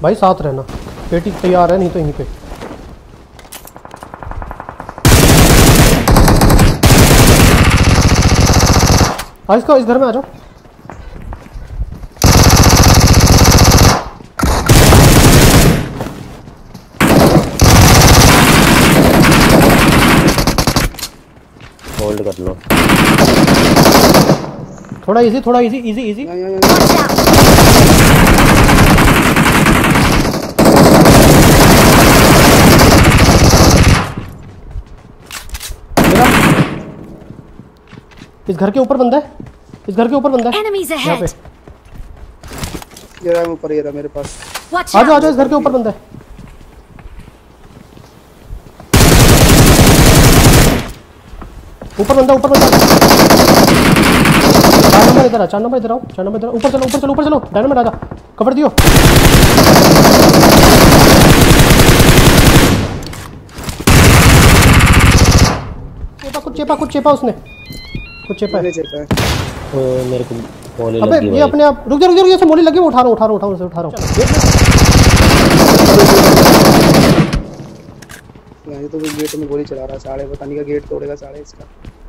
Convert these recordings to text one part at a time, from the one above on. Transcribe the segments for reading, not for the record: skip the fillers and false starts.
भाई साथ रहना, पेटी तैयार है नहीं तो यहीं पे। आज इसका इस घर में आ जाओ। होल्ड कर लो। थोड़ा इजी, थोड़ा इजी इजी इजी। इस घर के ऊपर बंदा है, इस घर के ऊपर बंदा है यहाँ पे। ये रहा ऊपर, ये रहा मेरे पास। आ जाओ आ जाओ, इस घर के ऊपर बंदा है। ऊपर बंदा, ऊपर बंदा। 4 नंबर इधर आ, 4 नंबर इधर आओ, 4 नंबर इधर। ऊपर चलो ऊपर चलो ऊपर चलो, डायनामाइट आजा, कवर दियो। कुछ चेपा उसने, कुछ चेपा है। मेरे को मोली अबे लगी। ये अपने आप रुक जा रुक जा, ये से मोली लगी। उठा रहा हूं उसे उठा रहा हूं। ये तो गेट में गोली चला रहा है साले, पता नहीं का गेट तोड़ेगा साले इसका।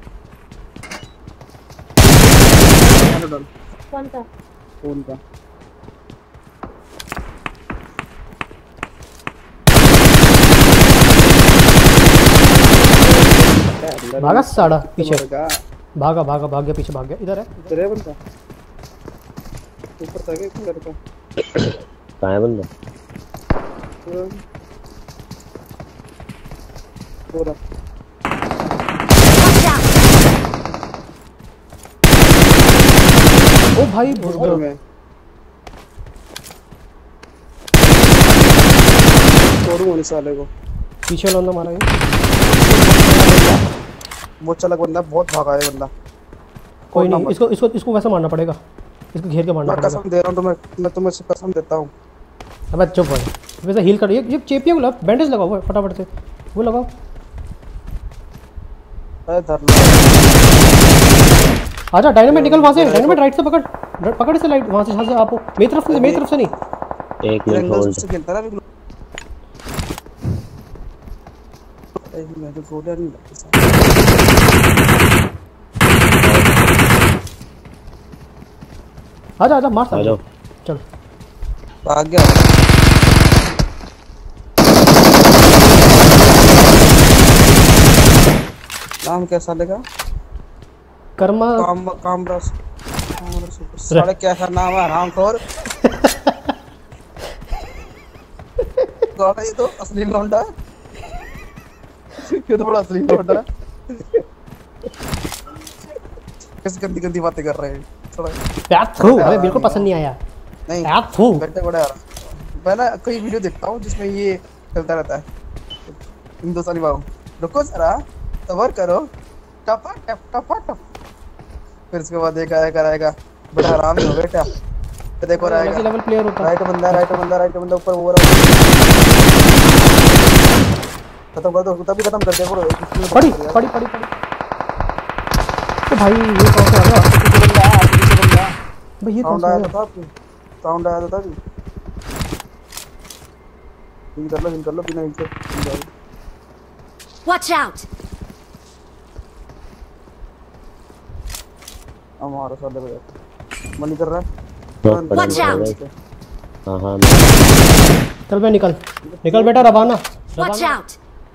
कौन का? भागा साड़ा पीछे, भागा भाग गया पीछे, भाग गया। इधर है बंदा, ऊपर था क्या घर का? कहाँ है बंदा? ओ भाई घर में तोड़ूंगा साले को। पीछे वाला मारा ये, बहुत चला बंदा, बहुत भागा है बंदा। कोई नहीं, इसको वैसे मारना पड़ेगा, इसको घेर के मारना पड़ेगा। कसम दे रहा हूं मैं तुम्हें कसम देता हूं। अबे चुप भाई, वैसे हील कर। ये चेपिया को बैंडेज लगाओ वो फटाफट से, वो लगाओ। अरे धर लो, आजा डायनामाइट निकल वहां से। डायनामाइट राइट से पकड़ से, लाइट वहां से, जहां से आप मेरी तरफ से नहीं। एक मिनट होल्ड से खेलता ना बिल्कुल। मैं तो गोलियां नहीं लगती। आजा मार सकते। चलो भाग गया। नाम कैसा लगा? कर्मा कामरस साले, कैसा नाम है हरामखोर। ये तो असली लौंडा है, ये तो बड़ा असली लौंडा है। कैसे गंदी बातें कर रहे हैं थोड़ा। हमें बिल्कुल पसंद नहीं आया। नहीं बैठे बड़ा यार, मैं ना कोई वीडियो देखता हूँ जिसमें ये चलता रहता है। हिंदुस्तानी बाबू, रुको जरा सबर करो, टपा टप। फिर उसके बाद कराएगा बड़ा आराम ही हो बेटा। तो देखो रहेगा लेवल प्लेयर होता है। राइट बंदा ऊपर वो खत्म कर दो, तभी खत्म कर दे। पड़ी तो भाई ये कौन सा आ गया? भाई ये कौन सा आया था? साउंड आया था। इन कर लो बिना इनसे। Watch out. हमारा साले को मनी कर रहा है। Watch out. हां चल बे, निकल बेटा, रवाना। Watch out.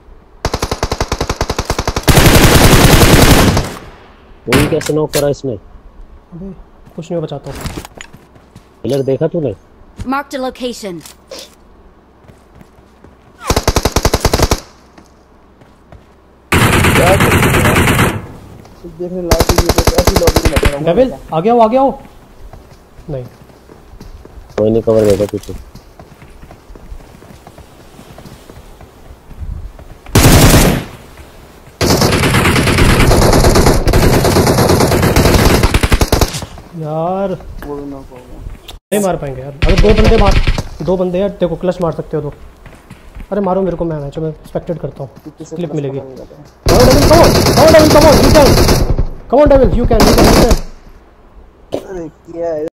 कोई कैसे नॉक करा इसने? अबे कुछ नहीं, बचाता हूं। इधर देखा तूने? Mark the location. देखने लायक ये तो ऐसी लॉबी में लगा। डेविल आ गया हो। नहीं कोई नहीं, कवर देगा पीछे। यार वो भी नॉक हो गया। नहीं मार पाएंगे यार। अगर दो बंदे हैं, देखो क्लच मार सकते हो तो। अरे मारो मेरे को, मैं मैच में स्पेक्टेट करता हूँ, क्लिप मिलेगी। Come on devil, you can. अरे क्या है